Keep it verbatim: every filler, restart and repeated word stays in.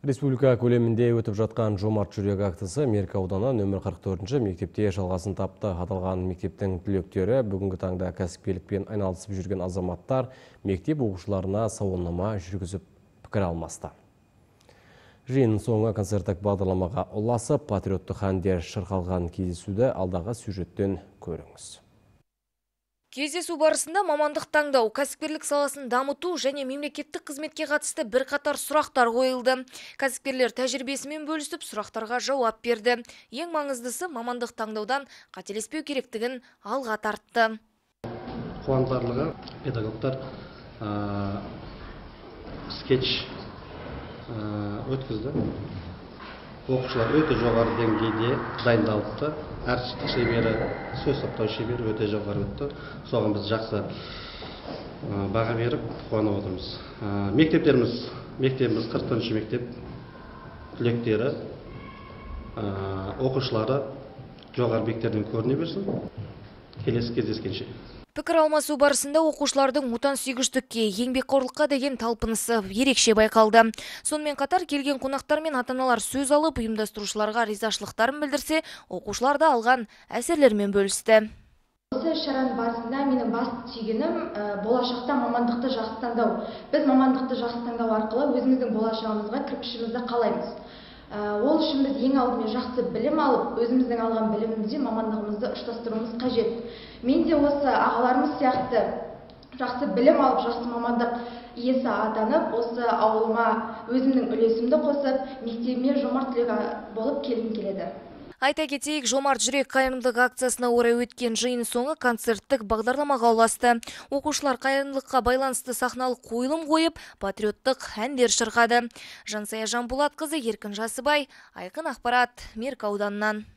Республика көлемінде өтіп жатқан жомарт жүрек акциясы Меркі ауданы нөмір қырық төртінші мектепте жалғасын тапты. Аталған мектептің түлектері бүгінгі таңда кәсіпкерлікпен айналысып жүрген азаматтар мектеп оқушыларына сауалнама жүргізіп пікір алмасты. Жиын соңы концерттік бағдарламаға ұласып, патриоттық әндер шырқалған кездесуді алдағы сюжеттен көріңіз. Кездесу барысында мамандық таңдау, кәсіпкерлік саласын дамыту және мемлекеттік қызметке қатысты бір қатар сұрақтар қойылды. Кәсіпкерлер тәжірибесімен бөлісіп, сұрақтарға жауап берді. Ең маңыздысы мамандық таңдаудан қателеспеу керектігін алға тартты. Қуантарлығы педагогтар скетч өткізді. Оқушылар өте жоғары деңгейде дайындалыпты. Әр шебері, сөз саптау шебері өте жоғары өтті. Соған біз жақсы баға беріп қуанып отырмыз. Мектептеріміз, мектебіміз қырық төртінші мектеп түлектері, оқушылары жоғары биіктерден көріне берсін. Келесі кездескенше. Пікір алмасу барысында оқушылардың отансүйгіштікке, еңбекқорлыққа деген талпынысы ерекше байқалды. Сонымен қатар келген қонақтар мен ата-аналар сөз алып, ұйымдастырушыларға ризашылықтарын білдірсе, оқушылар да алған әсерлермен бөлісті. Осы шараның барысында менің басты түйгенім болашақта мамандықты жақсы таңдау. Біз мамандықты жақсы таңдау арқылы өзіміздің болашағымызға кірпішімізді қалаймыз. Ол үшін біз ең алдымен жақсы білім алып, өзіміздің алған білімімізде мамандығымызды ұштастыруымыз қажет. Мен де осы ағаларымыз сияқты жақсы білім алып, жақсы мамандық иесі атанып, осы ауылыма өзімнің үлесімді қосып, мектебіме жомарт түлек болып келгім келеді. Айта кетейік, жомарт жүрек қайырымдылық акциясына орай өткен жиын соңы концерттік бағдарламаға ұласты. Оқушылар қайырымдылыққа байланысты сахналық қойылым қойып, патриоттық әндер шырқады. Жансая Жанболатқызы, Еркін Жасыбай, Айқын ақпарат, Меркі ауданынан.